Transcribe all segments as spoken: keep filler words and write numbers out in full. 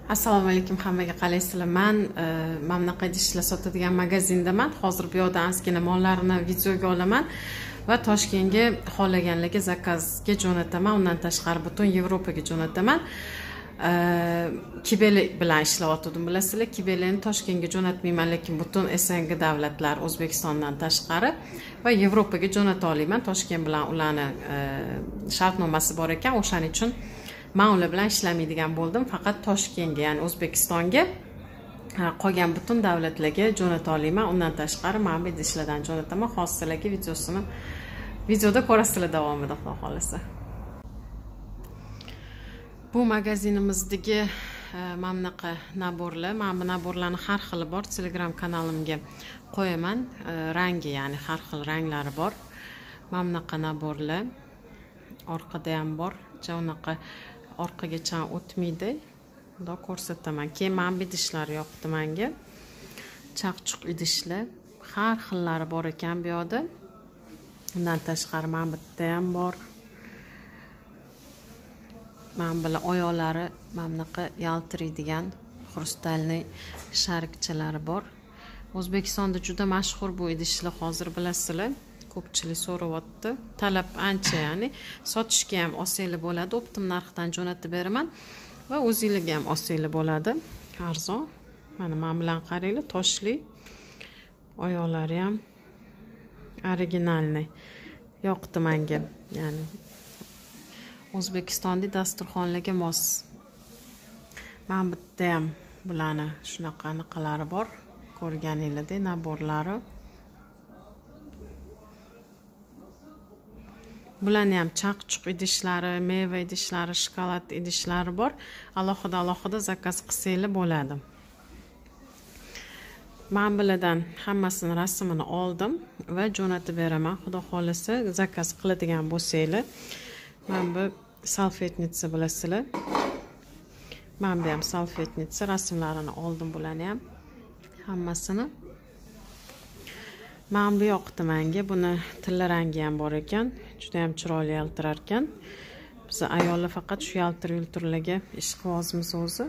Assalomu alaykum hammaga, qalaysizlar? Men mana bunaqa idishlar sotadigan magazindaman. Hozir bu yerda ozgina mollarni videoga olaman va Toshkentga xohlaganlarga zakazga jo'nataman. Undan tashqari butun Yevropaga jo'nataman. Kibeli bilan ishlayotgandim, bilasizlar. Kibelini Toshkentga jo'natmayman, lekin butun S N G davlatlar, O'zbekistondan tashqari va Yevropaga jo'nata olaman. Toshkent bilan ularni shartnomasi bor ekan, o'shaning uchun men ular bilan ishlamaydigan bo'ldim. Faqat Toshkentga, ya'ni O'zbekistonga, qolgan butun davlatlarga jo'nata olaman. Undan tashqari men bu idishlardan jo'nataman. Hozir sizlarga videosini videoda ko'rasizlar davomida, xudo xolasa. Bu magazinimizdagi mana bunaqa naborlar, mana bu naborlarning har xili bor. Telegram kanalimga qo'yaman. Rangi, ya'ni har xil ranglari bor. Mana bunaqa naborlar orqada ham bor. Unaqa orqagacha o'tmaydi. Bunda ko'rsataman. Keyin mana bu idishlar yoqdi menga. Chaqchuq idishlar har xillari bor ekan bu yerda. Undan tashqari mana bu yerda ham bor. Mana bular oyoqlari mana bunaqa yaltiraydigan xrustalniy sharikchalari bor. O'zbekistonda juda mashhur bu idishlar, hozir bilasizlar. Ko'pchilik so'rayapti. Talab ancha, ya'ni sotishga ham osonlik bo'ladi. Optim narxdan jo'natib beraman va o'zingizga ham osonlik bo'ladi. Arzon. Mana men bilan qaranglar, toshli. Oyoqlari ham originalniy. Yoqdi menga. Ya'ni O'zbekistonda dasturxonlarga mos. Mana bu yerda ham bularni shunaqa anaqalari bor. Ko'rganinglardek naborlari. Bularning ham chaqchuq idishlari, meva idishlari, shokolad idishlari bor. Alohida alohida zakaz qilsanglar bo'ladi. Men bulardan hammasini rasmini oldim va jo'natib beraman. Xudo xolasa zakaz qiladigan bo'lsanglar, men bu salfetnitsa bilasizlar. Men bu ham salfetnitsa, rasmlarini oldim bularni ham hammasini. Men bu yoqdi menga. Buni tilla rangi ham bor ekan. Juda ham chiroyli yaltirar ekan. Biz ayollar faqat shu yaltir-yultirlarga ish qilamiz o'zi.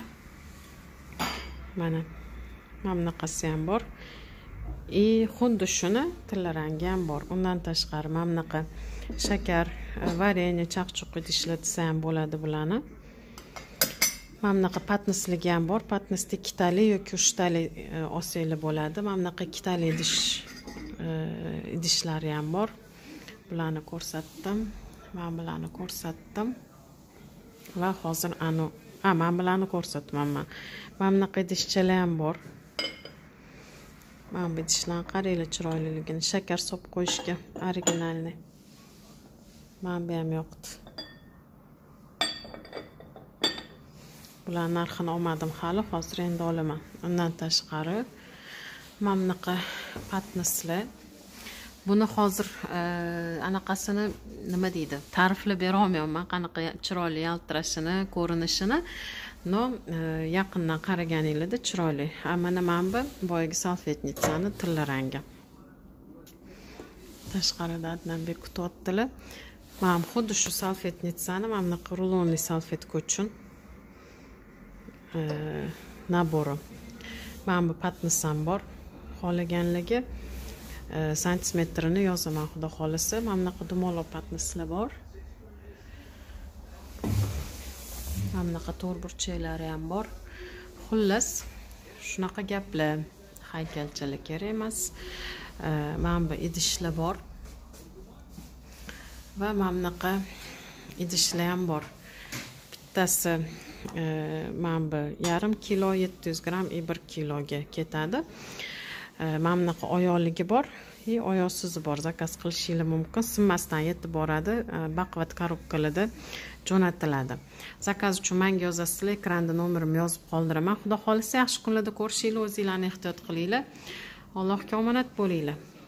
Mana mana bunaqasi ham bor. E, xuddi shuni tilla rangi ham bor. Undan tashqari mana bunaqa shakar, vareniya, chaqchuq idishlar desa ham bo'ladi bularni. Mana bunaqa patnisligi ham bor. Patnisda ikkitali yoki uchtali olsanglar bo'ladi. Mana bunaqa ikkitali idish idishlari ham bor. Bularni ko'rsatdim. Men bularni ko'rsatdim. Va hozir anu, ha, men bularni ko'rsatmayman. Mana bunaqa idishchalar ham bor. Mana bu idishlarni qaranglar chiroyliligini, shakar solib qo'yishga originalniy. Men bu ham yoqdi. Bular narxini olmadim hali, hozir endi olaman. Undan tashqari mana bunaqa patnislar. Buni hozir anaqasini nima deydi? Ta'riflab bera olmayman, qanaqa chiroyli yaltirashini, ko'rinishini. No, yaqindan qaraganinglarda chiroyli. Mana men bu boyagi salfetnitsani tilla rangi. Tashqarida adnan bekutyaptilar. Men xuddi shu salfetnitsani mana bunaqa rulonli salfetka uchun nabori. Mana bu patnisam bor. Xohlaganlarga santimetrini yozaman, xudo xolasa. Mana bunaqa dumaloq patnislar bor. Mana bunaqa to'rtburchaklari ham bor. Xullas, shunaqa gaplar. Haykalchalar kerak emas. Mana bu idishlar bor. Va mana bunaqa idishlar ham bor. Bittasi mana bu yarim kilo, yetti yuz gramm, bir kiloga ketadi. Mana bunaqa oyoqligi bor, и oyoqsizi bor. Zakaz qilishingiz mumkin. Sinmasdan yetib boradi. Baqvat korobkalarda jo'natiladi. Zakaz uchun menga yozasizlar, ekranda nomerimni yozib qoldiraman. Xudo xolasa yaxshi kunlarda ko'rishinglar, o'zingizlarni ehtiyot qilinglar. Allohga omonat bo'linglar.